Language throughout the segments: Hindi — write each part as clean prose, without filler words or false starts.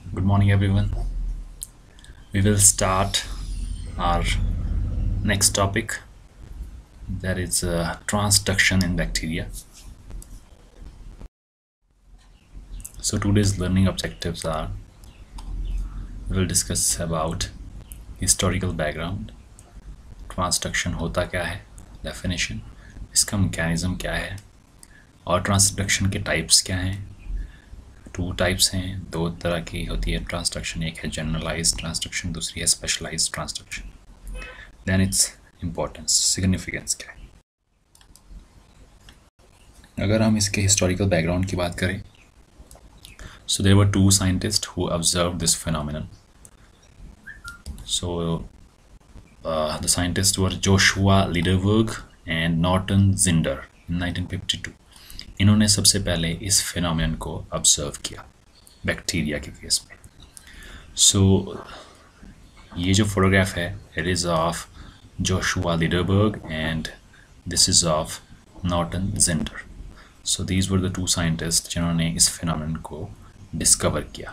Good morning, everyone. We will start our next topic, that is transduction in bacteria. So today's learning objectives are: we will discuss about historical background, transduction होता क्या है, definition, इसका mechanism क्या है, और transduction के types क्या हैं. 2 types हैं, 2 तरह की होती है transduction. एक है generalized transduction, दूसरी है specialized transduction. Then its importance, significance क्या है. अगर हम इसके historical background की बात करें, so there were 2 scientists who observed this phenomenon. So the scientists were Joshua Lederberg and Norton Zinder in 1952. इन्होंने सबसे पहले इस phenomenon को observe किया बैक्टीरिया के केस में. So ये जो photograph है, it is of Joshua Lederberg and this is of Norton Zinder. So these were the 2 scientists जिन्होंने इस phenomenon को discover किया.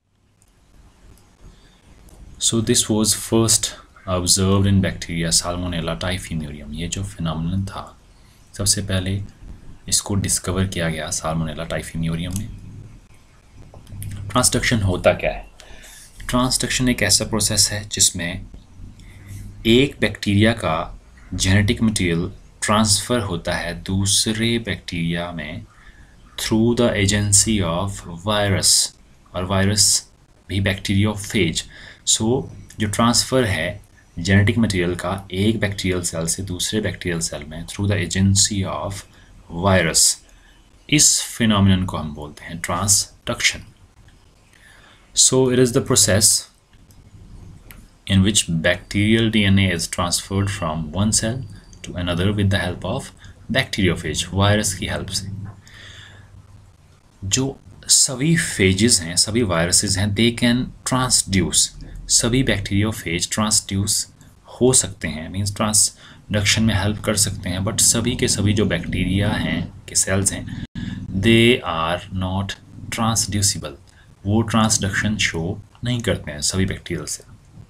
So this was first observed in bacteria Salmonella typhimurium. ये जो phenomenon था, सबसे पहले इसको डिस्कवर किया गया Salmonella typhimurium में. ट्रांसडक्शन होता क्या है? ट्रांसडक्शन एक ऐसा प्रोसेस है जिसमें एक बैक्टीरिया का जेनेटिक मटेरियल ट्रांसफ़र होता है दूसरे बैक्टीरिया में through the agency of virus, और वायरस भी बैक्टीरियोफेज. सो जो ट्रांसफ़र है जेनेटिक मटेरियल का एक बैक्टीरियल सेल से दूसरे बैक्टीरियल सेल में through the agency of virus, इस फिनोमिनन को हम बोलते हैं transduction. So it is the process in which bacterial DNA is transferred from one cell to another with the help of bacteriophage, virus की हेल्प से. जो सभी फेजेस हैं, सभी वायरसेस हैं, दे कैन ट्रांसड्यूस. सभी बैक्टीरियोफेज ट्रांसड्यूस हो सकते हैं, मीन्स ट्रांसडक्शन में हेल्प कर सकते हैं, बट सभी के सभी जो बैक्टीरिया हैं के सेल्स हैं, दे आर नॉट ट्रांसड्यूसिबल. वो ट्रांसडक्शन शो नहीं करते हैं सभी bacterial cell.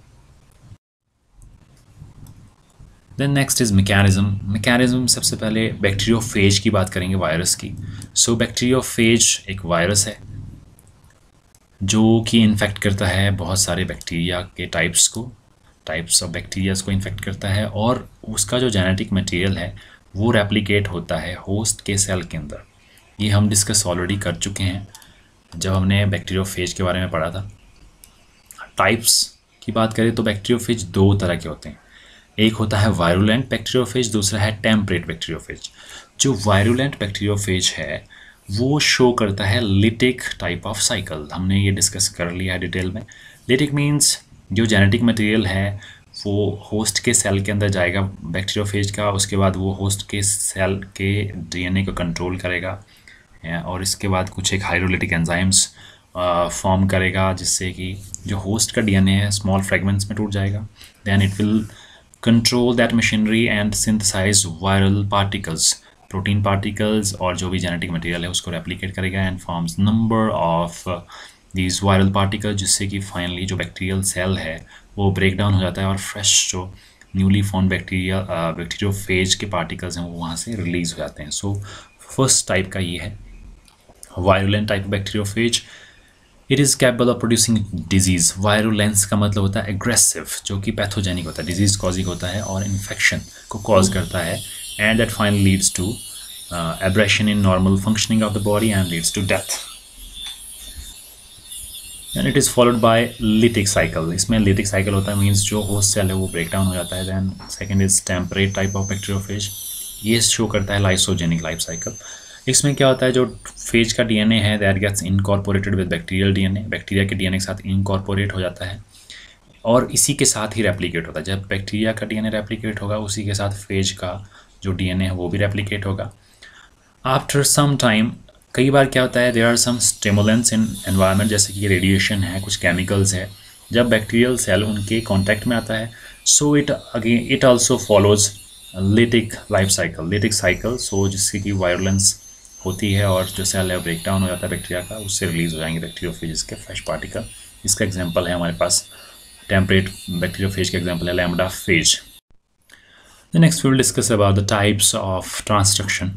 Then next is mechanism. Mechanism सबसे पहले बैक्टीरियोफेज की बात करेंगे, वायरस की. सो बैक्टीरियोफेज एक वायरस है जो कि इन्फेक्ट करता है बहुत सारे बैक्टीरिया के टाइप्स ऑफ बैक्टीरियाज को इन्फेक्ट करता है, और उसका जो जेनेटिक मटेरियल है वो रेप्लिकेट होता है होस्ट के सेल के अंदर. ये हम डिस्कस ऑलरेडी कर चुके हैं जब हमने बैक्टीरियोफेज के बारे में पढ़ा था. टाइप्स की बात करें तो बैक्टीरियोफेज 2 तरह के होते हैं. एक होता है वायरुलेंट बैक्टीरियोफेज, दूसरा है टेम्परेट बैक्टीरियोफेज. जो वायरुलेंट बैक्टीरियोफेज है वो शो करता है लिटिक टाइप ऑफ साइकिल. हमने ये डिस्कस कर लिया है डिटेल में. लिटिक मीन्स जो जेनेटिक मटेरियल है वो होस्ट के सेल के अंदर जाएगा बैक्टीरियोफेज का, उसके बाद वो होस्ट के सेल के डीएनए को कंट्रोल करेगा, और इसके बाद कुछ एक हाइड्रोलिटिक एंजाइम्स फॉर्म करेगा जिससे कि जो होस्ट का डीएनए है स्मॉल फ्रेगमेंट्स में टूट जाएगा. Then it will control that machinery and synthesize viral particles, protein particles, और जो भी genetic material है उसको replicate करेगा and forms number of these viral particles, जिससे कि finally जो bacterial cell है वो break down हो जाता है और fresh जो newly formed bacteriophage के particles हैं वो वहाँ से release हो जाते हैं. So first type का ये है virulent type bacteriophage. It is capable of producing disease. Virulence का मतलब होता है एग्रेसिव, जो कि पैथोजेनिक होता है, डिजीज़ कॉजिंग होता है और इन्फेक्शन को कॉज करता है, and that finally leads to aberration in normal functioning of the body and leads to death. And it is followed by lytic cycle. इसमें लिटिक साइकिल होता है, मीन्स जो होस्ट सेल है वो ब्रेक डाउन हो जाता है. Then second is temperate type of bacteriophage. ये शो करता है लाइसोजेनिक लाइफ साइकिल. इसमें क्या होता है, जो फेज का डीएनए है that gets incorporated with bacterial DNA, bacteria के डीएनए के साथ इनकॉर्पोरेट हो जाता है और इसी के साथ ही रेप्लिकेट होता है. जब बैक्टीरिया का डीएनए रेप्लिकेट होगा उसी के साथ फेज का जो डीएनए है वो भी रेप्लिकेट होगा. आफ्टर सम टाइम कई बार क्या होता है, there are some stimulants in environment, जैसे कि रेडिएशन है, कुछ केमिकल्स है. जब बैक्टीरियल सेल उनके कॉन्टैक्ट में आता है, so it also follows lytic life cycle, lytic cycle. So जिससे कि वायरुलेंस होती है और जो सेल है ब्रेक डाउन हो जाता है बैक्टीरिया का, उससे रिलीज हो जाएंगे बैक्टीरियोफेज के फ्रेश पार्टिकल इसका एग्जांपल है हमारे पास टेम्परेट बैक्टीरियोफेज का एग्जांपल है lambda phage. The next we will discuss about the types of transduction.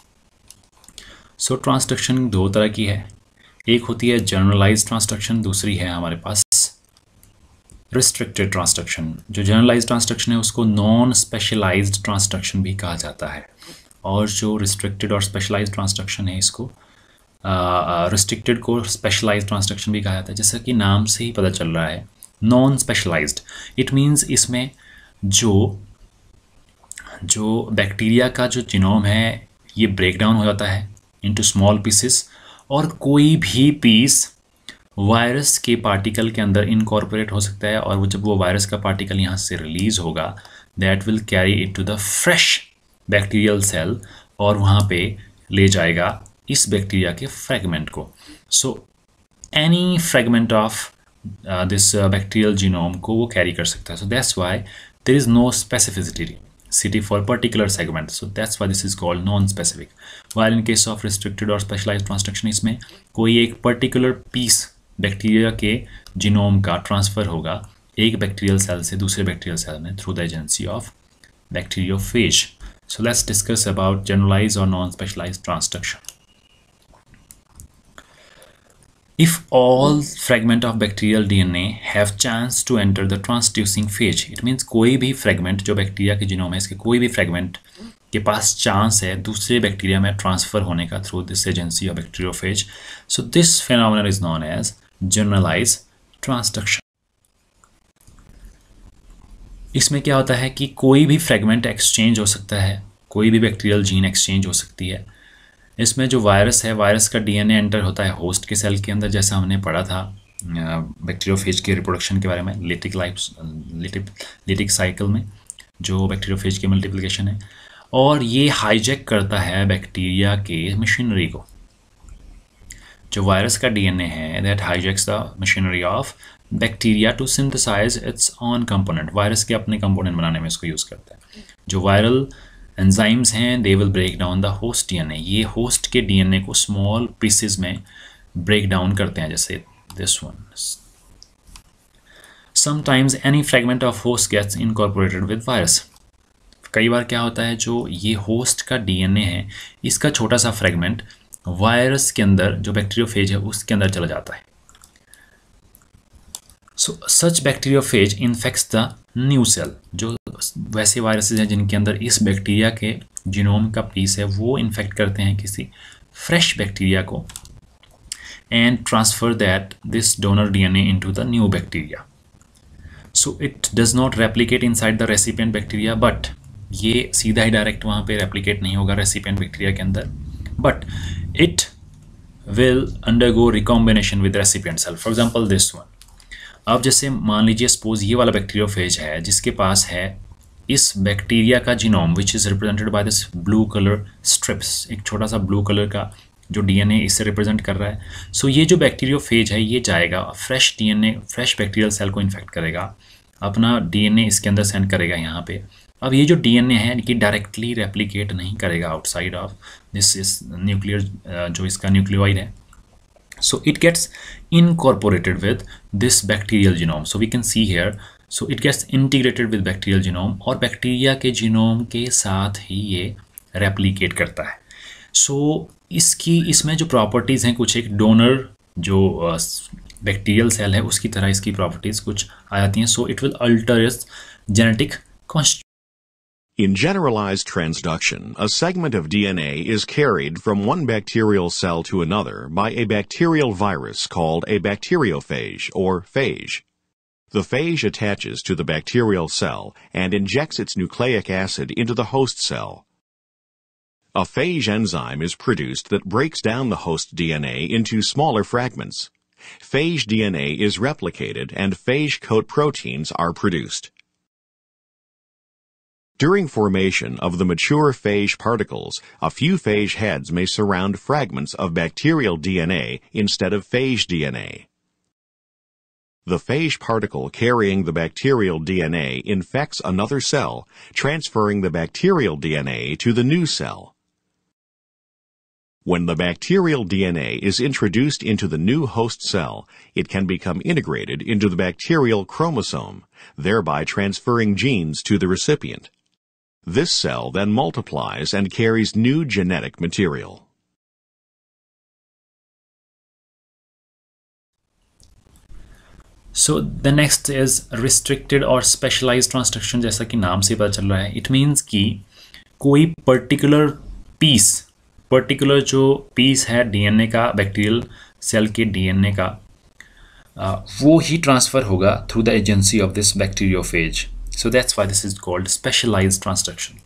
So transduction दो तरह की है, एक होती है जनरलाइज्ड ट्रांसडक्शन, दूसरी है हमारे पास रिस्ट्रिक्टेड ट्रांसडक्शन। जो जनरलाइज्ड ट्रांसडक्शन है उसको नॉन स्पेशलाइज्ड ट्रांसडक्शन भी कहा जाता है, और जो रिस्ट्रिक्टेड और स्पेशलाइज्ड ट्रांसडक्शन है इसको रिस्ट्रिक्टेड को स्पेशलाइज्ड ट्रांसडक्शन भी कहा जाता है। जैसा कि नाम से ही पता चल रहा है नॉन स्पेशलाइज्ड, इट मीन्स इसमें जो बैक्टीरिया का जो जीनोम है ये ब्रेक डाउन हो जाता है इनटू स्मॉल पीसेस, और कोई भी पीस वायरस के पार्टिकल के अंदर इनकॉर्पोरेट हो सकता है, और जब वो वायरस का पार्टिकल यहाँ से रिलीज होगा that will carry it to the fresh bacterial cell, और वहाँ पे ले जाएगा इस बैक्टीरिया के फ्रेगमेंट को। So any fragment of this bacterial genome को वो कैरी कर सकता है। So that's why there is no specificity for particular segment, so that's why this is called non-specific. While in case of restricted or specialized transduction, इसमें कोई एक particular piece बैक्टीरिया के जीनोम का ट्रांसफ़र होगा एक बैक्टीरियल सेल से दूसरे बैक्टीरियल सेल में through the agency of bacteriophage. So let's discuss about generalised और non specialised transduction. If all fragment of bacterial DNA have chance to enter the transducing phase, it means कोई भी fragment जो बैक्टीरिया के जीनोम है इसके कोई भी fragment के पास चांस है दूसरे बैक्टीरिया में ट्रांसफ़र होने का through this agency of bacteriophage. So this phenomenon is known as generalized transduction. इसमें क्या होता है कि कोई भी फ्रेगमेंट एक्सचेंज हो सकता है, कोई भी बैक्टीरियल जीन एक्सचेंज हो सकती है। इसमें जो वायरस है, वायरस का डीएनए एंटर होता है होस्ट के सेल के अंदर, जैसा हमने पढ़ा था बैक्टीरियोफेज के रिप्रोडक्शन के बारे में लिटिक साइकिल में, जो बैक्टीरियोफेज की मल्टीप्लिकेशन है, और ये हाईजैक करता है बैक्टीरिया के मशीनरी को। जो वायरस का डीएनए है that hijacks the machinery of bacteria to synthesise its own component, virus के अपने कंपोनेंट बनाने में इसको यूज़ करता है। जो वायरल एंजाइम्स हैं they will break down the host DNA, ये होस्ट के डीएनए को स्मॉल पीसेस में ब्रेक डाउन करते हैं, जैसे this one. Sometimes any fragment of host gets incorporated with virus. कई बार क्या होता है जो ये होस्ट का डीएनए है इसका छोटा सा फ्रेगमेंट वायरस के अंदर, जो बैक्टीरियोफेज है उसके अंदर चला जाता है। So such bacteriophage infects the new cell, जो वैसे वायरसेस हैं जिनके अंदर इस बैक्टीरिया के जीनोम का पीस है वो इन्फेक्ट करते हैं किसी फ्रेश बैक्टीरिया को, and transfer that this donor DNA into the new bacteria. So it does not replicate inside the recipient bacteria, but ये सीधा ही डायरेक्ट वहाँ पे रेप्लिकेट नहीं होगा रेसिपिएंट बैक्टीरिया के अंदर, but it will undergo recombination with recipient cell. For example this one, अब जैसे मान लीजिए सपोज ये वाला बैक्टीरियोफेज है जिसके पास है इस बैक्टीरिया का genome which is represented by this blue colour strips, एक छोटा सा ब्लू कलर का जो डीएनए इससे रिप्रेजेंट कर रहा है। सो ये जो बैक्टीरियोफेज है ये जाएगा fresh DNA, fresh bacterial cell को इन्फेक्ट करेगा, अपना डीएनए इसके अंदर सेंड करेगा यहाँ पे। अब ये जो डीएनए है कि डायरेक्टली रेप्लिकेट नहीं करेगा outside of this is nuclear, जो इसका न्यूक्लियोइड है। So it gets incorporated with this bacterial genome. So we can see here, so it gets integrated with bacterial genome, और बैक्टीरिया के जीनोम के साथ ही ये रेप्लिकेट करता है। So इसमें जो प्रॉपर्टीज़ हैं कुछ एक डोनर जो बैक्टीरियल सेल है उसकी तरह इसकी प्रॉपर्टीज़ कुछ आ जाती हैं। So it will alter its genetic constitution. In generalized transduction, a segment of DNA is carried from one bacterial cell to another by a bacterial virus called a bacteriophage or phage. The phage attaches to the bacterial cell and injects its nucleic acid into the host cell. A phage enzyme is produced that breaks down the host DNA into smaller fragments. Phage DNA is replicated and phage coat proteins are produced. During formation of the mature phage particles, a few phage heads may surround fragments of bacterial DNA instead of phage DNA. The phage particle carrying the bacterial DNA infects another cell, transferring the bacterial DNA to the new cell. When the bacterial DNA is introduced into the new host cell, it can become integrated into the bacterial chromosome, thereby transferring genes to the recipient. This cell then multiplies and carries new genetic material. So the next is restricted और specialized transduction. जैसा कि नाम से पता चल रहा है, it means कि कोई पर्टिकुलर जो पीस है डीएनए का, बैक्टीरियल सेल के डीएनए का, वो ही ट्रांसफ़र होगा through the agency of this bacteriophage. So that's why this is called specialised transduction.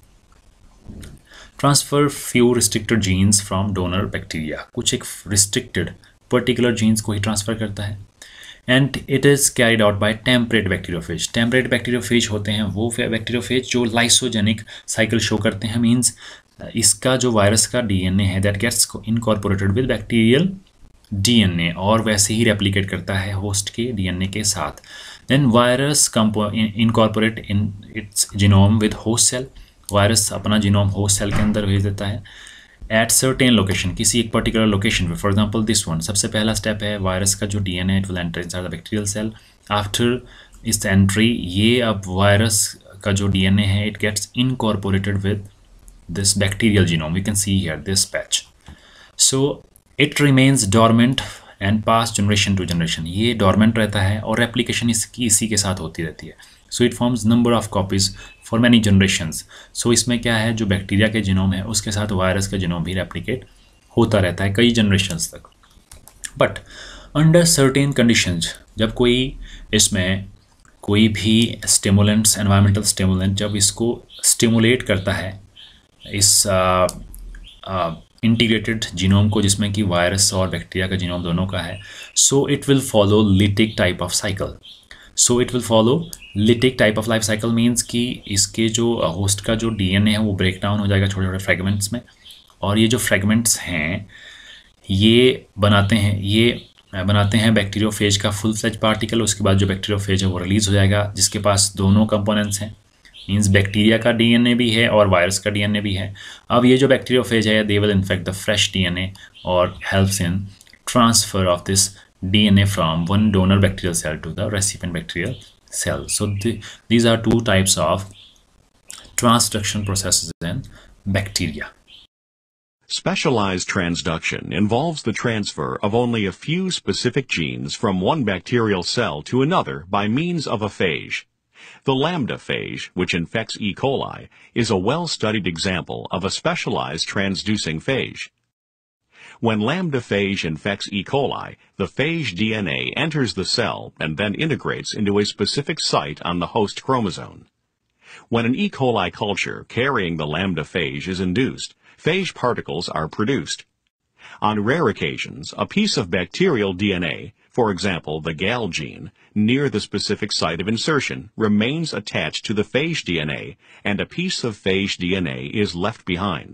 Transfer few restricted genes from donor bacteria. कुछ एक रिस्ट्रिक्टेड पर्टिकुलर जीन्स को ही ट्रांसफ़र करता है. And it is carried out by temperate bacteriophage. Temperate bacteriophage होते हैं वो बैक्टीरियोफेज जो लाइसोजेनिक साइकिल शो करते हैं. मीन्स इसका जो वायरस का डीएनए है that gets incorporated with bacterial DNA और वैसे ही रेप्लिकेट करता है होस्ट के डीएनए के साथ. Then virus incorporate in its genome with host cell. Virus अपना जीनोम होस्ट सेल के अंदर भेज देता है एट सर्टेन लोकेशन, किसी एक पर्टिकुलर लोकेशन पे. फॉर एग्जांपल दिस वन, सबसे पहला स्टेप है वायरस का जो DNA it will enter inside the bacterial cell. After इस एंट्री ये अब वायरस का जो डीएनए है it gets incorporated with this bacterial genome. We can see here this patch. So it remains dormant and pass generation to generation. ये dormant रहता है और replication इसकी इसी के साथ होती रहती है. So it forms number of copies for many generations. So इसमें क्या है, जो बैक्टीरिया के जीनोम है उसके साथ वायरस का जीनोम भी रेप्लिकेट होता रहता है कई जनरेशन्स तक. बट अंडर सर्टेन कंडीशंस, जब कोई इसमें कोई भी स्टिमुलेंट्स, एनवायरमेंटल स्टिमुलेंट जब इसको स्टिमुलेट करता है इस इंटीग्रेटेड जीनोम को जिसमें कि वायरस और बैक्टीरिया का जीनोम दोनों का है, so it will follow lytic type of cycle. So it will follow lytic type of life cycle. Means कि इसके जो होस्ट का जो डीएनए है वो ब्रेक डाउन हो जाएगा छोटे छोटे फ्रेगमेंट्स में, और ये जो फ्रेगमेंट्स हैं ये बनाते हैं बैक्टीरियोफेज का फुल फ्लेज पार्टिकल. उसके बाद जो बैक्टीरियोफेज है वो रिलीज़ हो जाएगा जिसके पास दोनों कंपोनेंट्स हैं. मीन्स बैक्टीरिया का डीएनए भी है और वायरस का डीएनए भी है. अब ये जो बैक्टीरियोफेज है they will infect the fresh DNA और helps in transfer of this DNA from one donor bacterial cell to the recipient bacterial cell. So these are two types of transduction processes in bacteria. Specialized transduction involves the transfer of only a few specific genes from one bacterial cell to another by means of a phage. The lambda phage, which infects E. coli, is a well-studied example of a specialized transducing phage. When lambda phage infects E. coli, the phage DNA enters the cell and then integrates into a specific site on the host chromosome. When an E. coli culture carrying the lambda phage is induced, phage particles are produced. On rare occasions, a piece of bacterial DNA, for example the GAL gene, near the specific site of insertion remains attached to the phage DNA and a piece of phage DNA is left behind.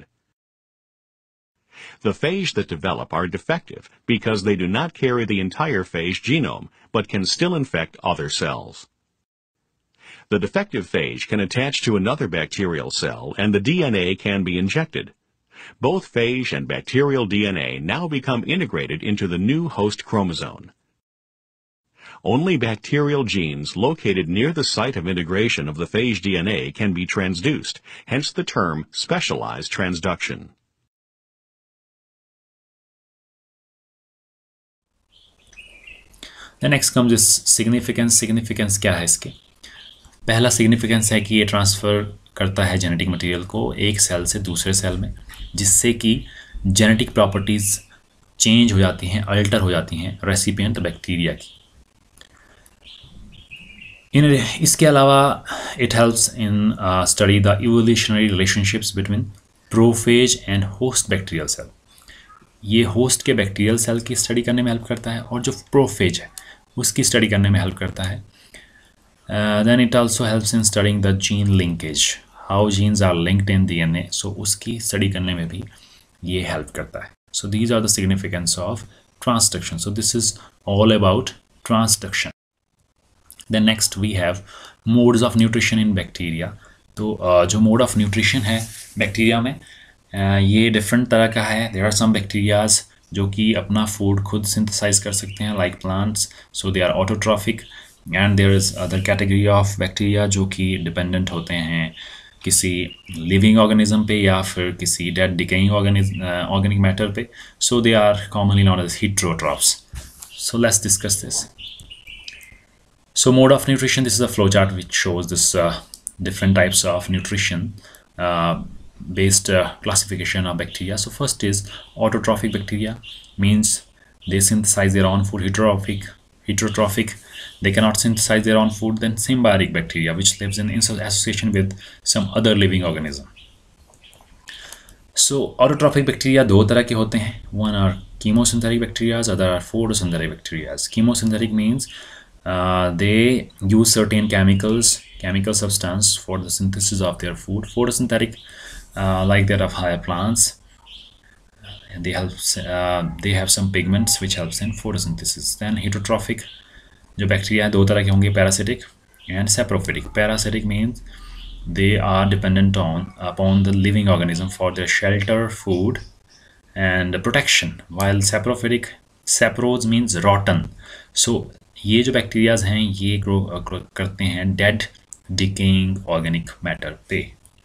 The phage that develop are defective because they do not carry the entire phage genome but can still infect other cells. The defective phage can attach to another bacterial cell and the DNA can be injected. Both phage and bacterial DNA now become integrated into the new host chromosome. Only bacterial genes located near the site of integration of the phage DNA can be transduced, hence the term specialized transduction. The next comes is significance. Significance क्या है इसके? पहला significance है कि ये ट्रांसफ़र करता है जेनेटिक मटेरियल को एक सेल से दूसरे सेल में, जिससे कि जेनेटिक प्रॉपर्टीज़ चेंज हो जाती हैं, अल्टर हो जाती हैं रेसिपिएंट बैक्टीरिया की. इसके अलावा it helps in study the evolutionary relationships between prophage and host bacterial cell. ये होस्ट के बैक्टीरियल सेल की स्टडी करने में हेल्प करता है और जो प्रोफेज है उसकी स्टडी करने में हेल्प करता है. Then it also helps in studying the gene linkage, how genes are linked in DNA. So उसकी स्टडी करने में भी ये हेल्प करता है. So these are the significance of transduction. So this is all about transduction. Then next we have modes of nutrition in bacteria. तो जो मोड ऑफ न्यूट्रिशन है बैक्टीरिया में, ये डिफरेंट तरह का है. देयर आर सम बैक्टीरियाज जो कि अपना फूड खुद सिंथेसाइज कर सकते हैं like plants, so they are autotrophic. And there is other category of bacteria जो कि डिपेंडेंट होते हैं किसी लिविंग ऑर्गेनिज्म पे या फिर किसी डेड डिकेइंग ऑर्गेनिक मैटर पे. So they are commonly known as heterotrophs. So let's discuss this. So mode of nutrition, this is a flowchart which shows this different types of nutrition based classification of bacteria. So first is autotrophic bacteria, means they synthesize their own food. Heterotrophic, they cannot synthesize their own food. Then symbiotic bacteria, which lives in association with some other living organism. So autotrophic bacteria दो तरह के होते हैं. One are chemosynthetic bacteria, other are photosynthetic bacteria. Chemosynthetic means they use certain chemical substance for the synthesis of their food. Photosynthetic, like that of higher plants, and they have some pigments which helps in photosynthesis. Then heterotrophic जो बैक्टीरिया दो तरह के होंगे, parasitic and saprophytic. Parasitic means they are dependent upon the living organism for their shelter, food and protection, while saprophytic, saprose means rotten. So ये जो बैक्टीरियाज हैं ये ग्रो करते हैं डेड डिकेइंग ऑर्गेनिक मैटर पे.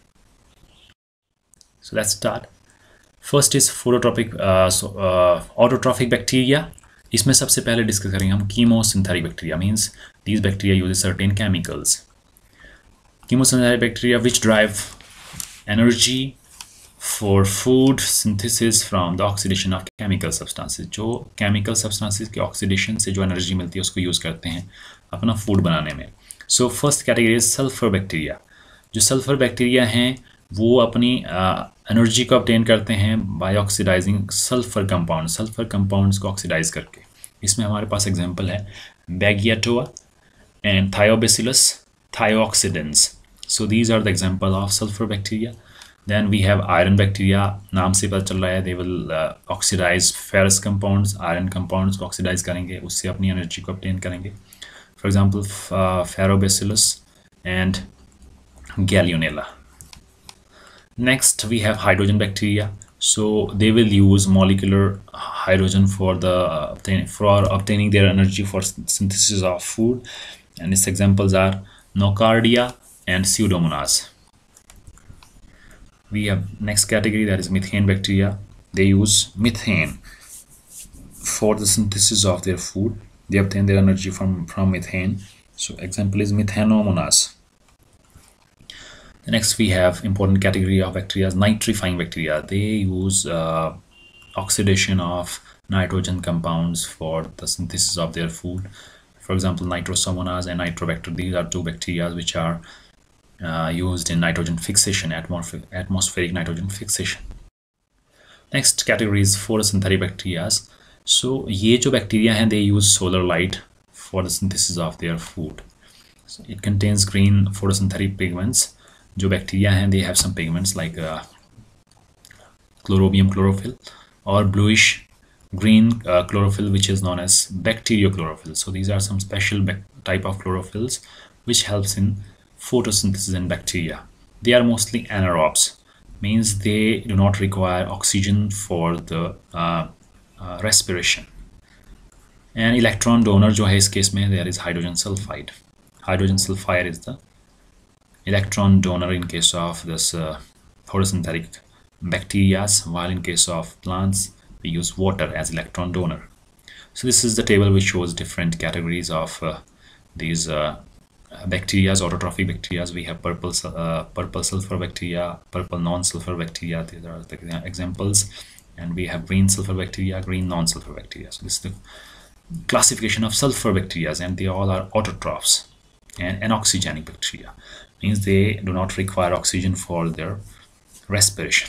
So let's start. First is phototrophic autotrophic bacteria. इसमें सबसे पहले डिस्कस करेंगे हम chemosynthetic bacteria, means these bacteria use certain chemicals. Chemosynthetic bacteria which derive energy for food synthesis from the oxidation of chemical substances. जो chemical substances के oxidation से जो energy मिलती है उसको यूज़ करते हैं अपना food बनाने में. So first category is sulfur bacteria. जो sulfur bacteria हैं वो अपनी energy को obtain करते हैं by oxidizing sulfur compounds. Sulfur compounds को oxidize करके. इसमें हमारे पास example है Beggiatoa and Thiobacillus thioxidans. So these are the example of sulfur bacteria. Then we have iron bacteria. नाम से पता चल रहा है they will oxidize ferrous compounds, iron compounds को oxidize करेंगे, उससे अपनी energy को obtain करेंगे. For example, Ferrobacillus and Gallionella. Next we have hydrogen bacteria. So they will use molecular hydrogen for obtaining their energy for synthesis of food. And its examples are Nocardia and Pseudomonas. We have next category, that is methane bacteria. They use methane for the synthesis of their food. They obtain their energy from methane. So example is Methanomonas. Next we have important category of bacteria, nitrifying bacteria. They use oxidation of nitrogen compounds for the synthesis of their food. For example, Nitrosomonas and Nitrobacter. These are two bacteria which are used in nitrogen fixation, atmospheric nitrogen fixation. Next category is photosynthetic bacteria. So ये जो bacteria हैं they use solar light for the synthesis of their food. So it contains green photosynthetic pigments. जो bacteria हैं they have some pigments like chlorobium chlorophyll or bluish green chlorophyll which is known as bacteriochlorophyll. So these are some special type of chlorophylls which helps in photosynthesis in bacteria. They are mostly anaerobes, means they do not require oxygen for the respiration. And electron donor जो है इस केस में there is hydrogen sulfide. Hydrogen sulfide is the electron donor in case of this photosynthetic bacteria, while in case of plants we use water as electron donor. So this is the table which shows different categories of these bacteria, autotrophic bacteria. We have purple sulfur bacteria, purple non-sulfur bacteria. These are the examples. And we have green sulfur bacteria, green non-sulfur bacteria. So this is the classification of sulfur bacteria, and they all are autotrophs. And anoxygenic bacteria means they do not require oxygen for their respiration.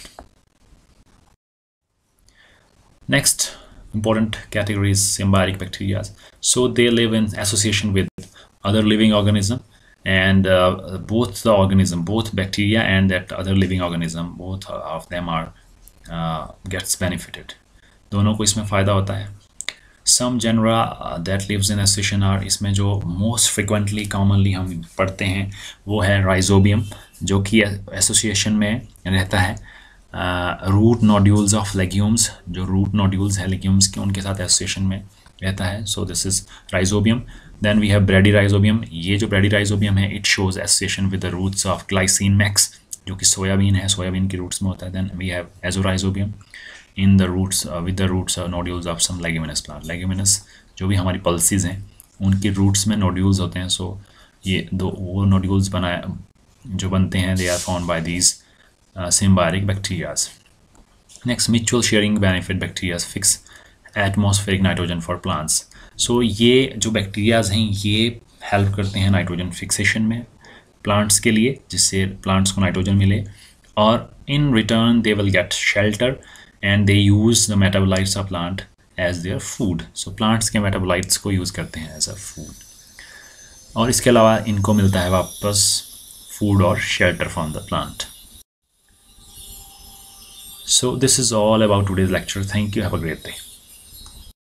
Next important category is symbiotic bacteria. So they live in association with other living organism, and both bacteria and that other living organism, both of them are gets benefited. दोनों को इसमें फ़ायदा होता है. Some genera that lives in association are, इसमें जो most frequently commonly हम पढ़ते हैं वो है Rhizobium, जो कि association में रहता है रूट नोड्यूल्स ऑफ लेग्यूम्स, जो रूट नोड्यूल्स है लेग्यूम्स के उनके साथ एसोसिएशन में रहता है. So this is rhizobium. Then we have bradyrhizobium. ये जो ब्रेडिराइजोबियम है it shows association with the roots of glycine max, जो कि सोयाबीन है, सोयाबीन की रूट्स में होता है. Then we have azorhizobium in the roots with the roots nodules of some leguminous plant. Leguminous जो भी हमारी पल्सीज हैं उनकी रूट्स में नोड्यूल्स होते हैं. सो ये दो वो नोड्यूल्स बनाए जो बनते हैं, they are found by these symbiotic bacterias. Next, mutual sharing benefit bacteria fix atmospheric nitrogen for plants. So ये जो bacterias हैं ये हेल्प करते हैं नाइट्रोजन फिक्सेशन में प्लांट्स के लिए, जिससे प्लांट्स को नाइट्रोजन मिले, और in return they will get shelter and they use the metabolites of plant as their food. So plants के मेटाबोलाइट्स को यूज़ करते हैं एज अ फूड, और इसके अलावा इनको मिलता है वापस फूड और shelter from the plant. So this is all about today's lecture. Thank you. Have a great day.